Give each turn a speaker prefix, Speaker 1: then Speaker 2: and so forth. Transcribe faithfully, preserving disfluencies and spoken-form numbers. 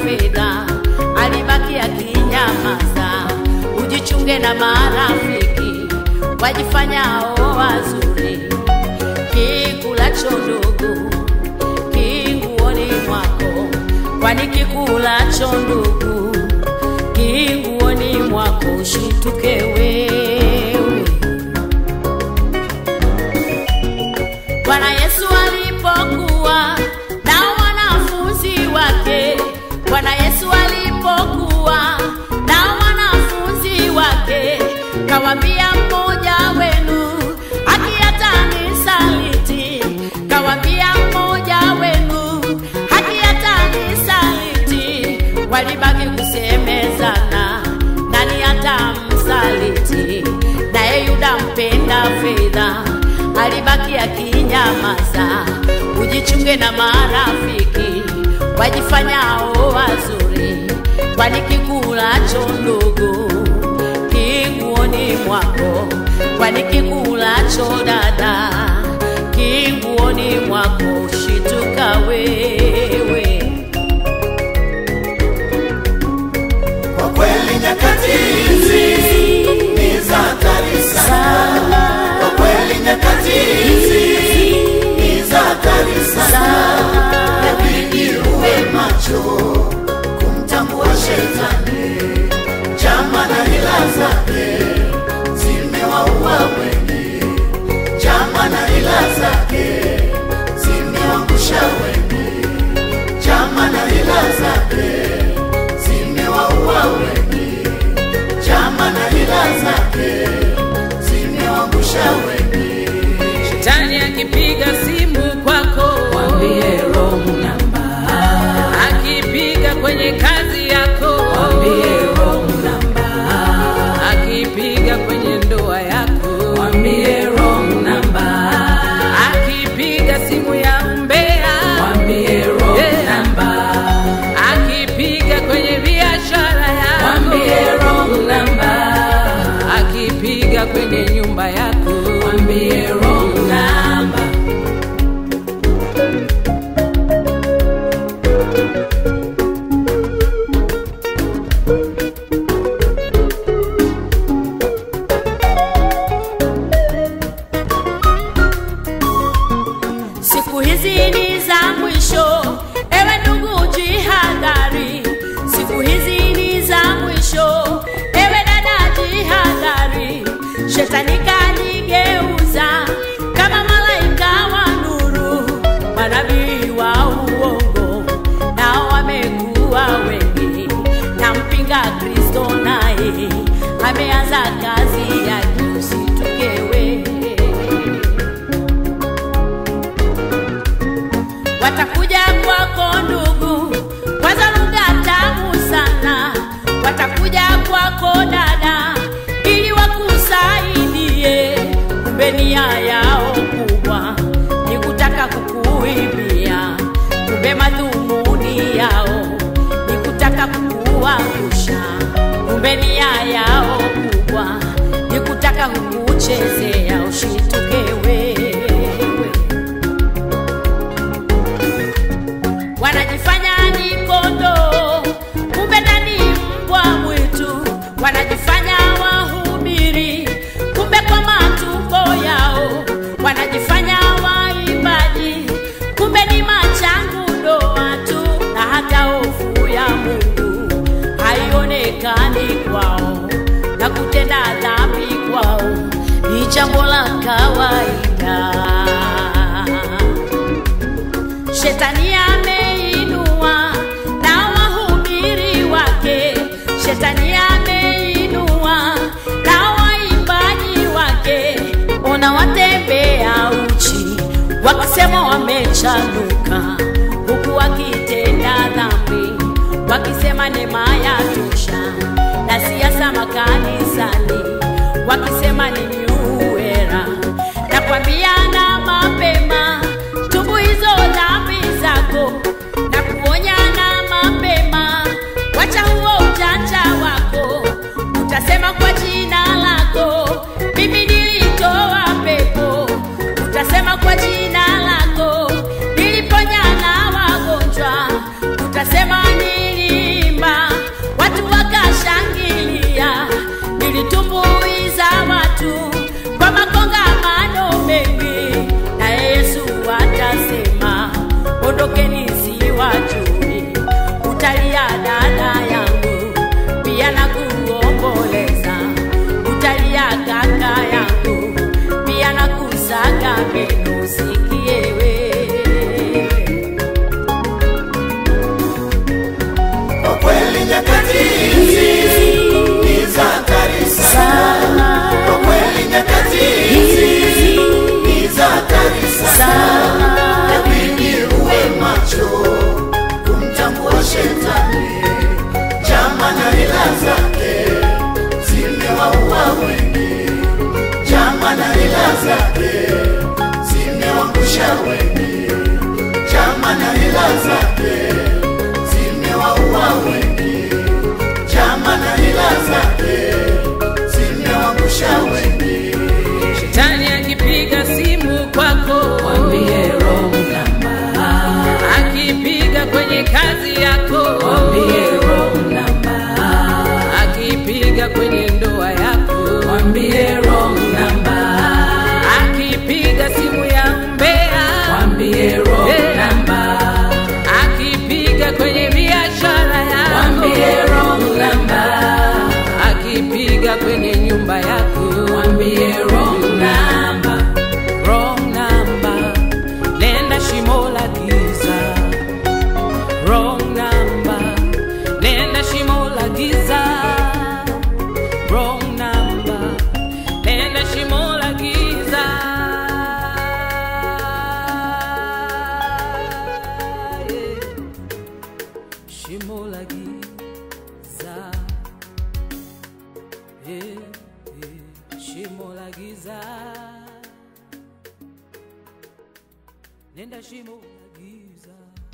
Speaker 1: fedha, alibaki akinyamaza. Ujichunge na marafiki wajifanyao wazuri, kikulacho ndugu kinguoni mwako, kwani kikulacho ndugu kinguoni mwako. Ushituke wewe. Bwana Yesu alipokuwa na wanafunzi wake, Bwana Yesu alipokuwa na wanafunzi wake, kawaambia mmoja wenu akiyatanisaliti, kawaambia mmoja wenu akiyatanisaliti. Walibaki kusemezana nani atamsaliti, naye Yuda mpenda fedha alibaki akinyamaza. Ujichunge na marafiki wajifanyao wazuri, kwani kikulacho ndugu kinguoni mwako, kwani kikulacho dada kinguoni mwako. Shituka wewe.
Speaker 2: Kwa kweli nyakati hizi ni za hatari sana. Kwa kweli nyakati hizi ni za hatari sana. Inabidi uwe macho kumtambua shetani, chama na hila zake zimewaua wengi, chama na hila zake zimewaangusha wengi, chama na hila zake zimewaua wengi, chama na hila zake zimewaangusha wengi.
Speaker 3: Shetani akipiga simu kwako,
Speaker 1: Mwambie wrong number.
Speaker 3: akipiga kwenye kazi yako,
Speaker 1: Mwambie wrong number.
Speaker 3: akipiga kwenye ndoa yako,
Speaker 1: Mwambie wrong number.
Speaker 3: akipiga simu ya umbea,
Speaker 1: Mwambie wrong number.
Speaker 3: akipiga kwenye biashara yako,
Speaker 1: Mwambie wrong number.
Speaker 3: akipiga kwenye nyumba yako,
Speaker 1: Mwambie wrong number. Siku hizi ni za mwisho, ewe ndugu jihadhari. Siku hizi ni za mwisho, ewe dada jihadhari. Shetani kanigeuza kama malaika wa nuru, manabii wa uongo nao wamekuwa wengi, na mpinga Kristo naye ameanza kazi yake. Usituke wewe. Watakuja kwako ndugu kwanza lugha tamu sana, watakuja kwako dada ili wakusaidie. Kumbe nia yao kubwa ni kutaka kukuibia, kumbe madhumuni yao ni kutaka kukuangusha, kumbe nia yao kubwa ni kutaka kukuchezea. Ushituke wewe. Wanajifanya ni kondoo, kumbe ndani mbwa mwitu. Wanajifanya wahubiri, kumbe kwa matumbo yao. Wanajifanya waimbaji, kumbe ni machangu doa tu, na hata hofu ya Mungu haionekani kwao, na kutenda dhambi kwao ni jambo la kawaida. Shetani ameinua na wahubiri wake, Shetani ameinua na waimbaji wake. Ona watembea uchi wakisema wamechanuka, huku wakitenda dhambi wakisema neema yatosha, na siasa makanisani wakisema ni new era. Nakwambia na mapema, tubu hizo dhambi zako, na kuonya na mapema, wacha huo ujanja wako. Utasema kwa jina lako mimi nilitoa pepo, utasema kwa jina lako niliponya na wagonjwa, utasema nili utalia dada yangu, pia na kuomboleza. Utalia kaka yangu, pia na kusaga meno, sikie wewe.
Speaker 2: Kwa kweli nyakati hizi ni za hatari sana. Kwa kweli nyakati hizi ni za hatari sana. Yabidi uwe macho kumtambua shetani, jama na hila zake zimewaua wengi, jama na hila zake zimewangusha wengi, jama na hila zake zimewaua wengi, jama na hila zake zimewangusha wengi.
Speaker 3: Shetani akipiga simu kwako, mwambie wrong number. Akipiga kwenye kazi yako, mwambie wrong number. Akipiga kwenye ndoa yako, mwambie wrong number. Akipiga simu ya umbea, mwambie wrong number. Akipiga kwenye biashara yako, mwambie wrong number. Akipiga kwenye nyumba yako, mwambie wrong number. Wrong number, nenda shimo la giza. Wrong number, nenda shimo la giza. Wrong number, nenda shimo la giza. Yeah. Shimo la giza. Yeah, yeah. Shimo la giza. Nenda shimo la giza.